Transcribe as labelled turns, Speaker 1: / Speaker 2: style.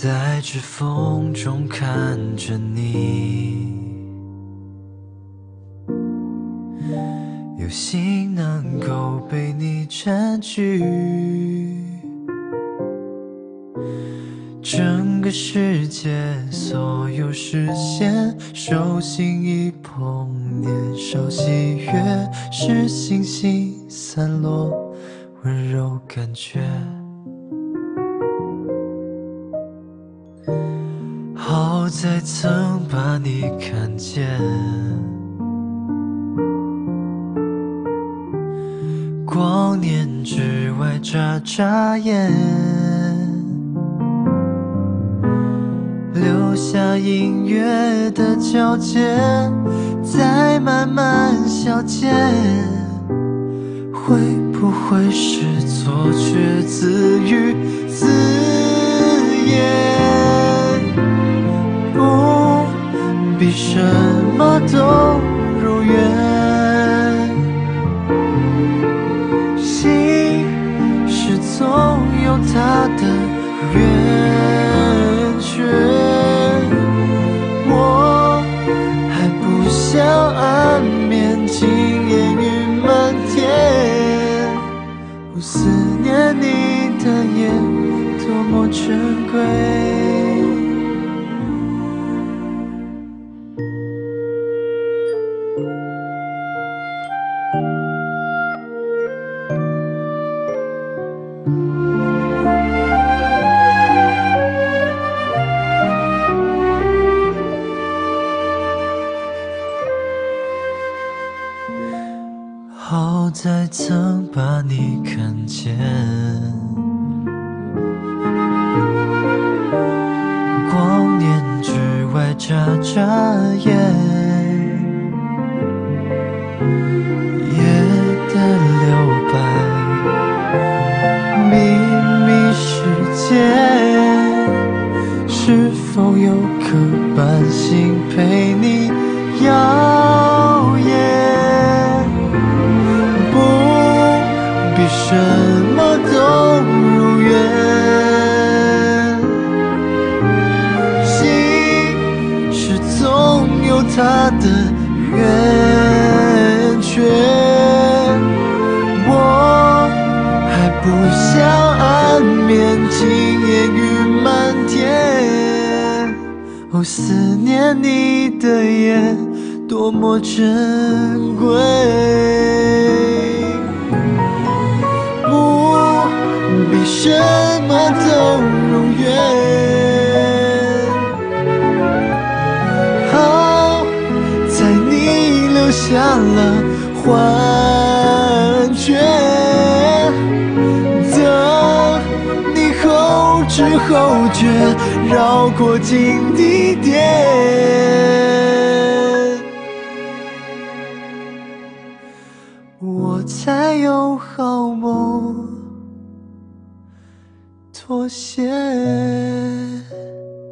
Speaker 1: 在指缝中看着你，有幸能够被你占据，整个世界所有视线，手心一碰，年少喜悦是星星散落温柔感觉。好在曾把你看见，光年之外眨眨眼，留下音乐的交界，再慢慢消减。会不会是错觉自语自言？不比什么都如愿，心是总有它的圆圈，我还不想安眠，今夜雨漫天。思念你的夜多么珍贵。好在曾把你看见，光年之外眨眨眼，夜的留白，秘密世界，是否有颗半星陪你摇曳？比什么都如愿，心是总有它的圆圈，我还不想安眠，今夜雨漫天。哦，思念你的夜多么珍贵，比什么都如愿。好在你留下了幻觉，等你后知后觉，绕过近地点，我才有好梦妥协。